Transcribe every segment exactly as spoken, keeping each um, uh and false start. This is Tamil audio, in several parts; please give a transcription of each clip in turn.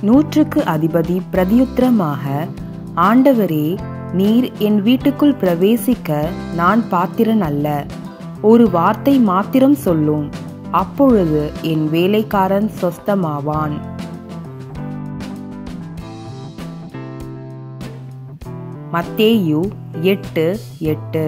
நூற்றுக்கு அதிபதி பிரதியுத்தரமாக, ஆண்டவரே, நீர் என் வீட்டுக்குள் பிரவேசிக்க நான் பாத்திரன் அல்ல. ஒரு வார்த்தை மாத்திரம் சொல்லும், அப்பொழுது என் வேலைக்காரன் சொஸ்தமாவான். மத்தேயு எட்டு எட்டு.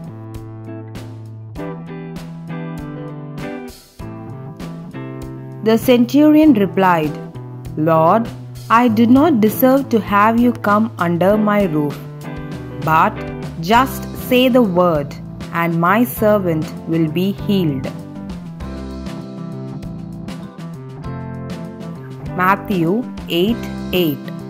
The centurion replied, Lord, I do not deserve to have you come under my roof, but just say the word, and my servant will be healed. Matthew eight eight.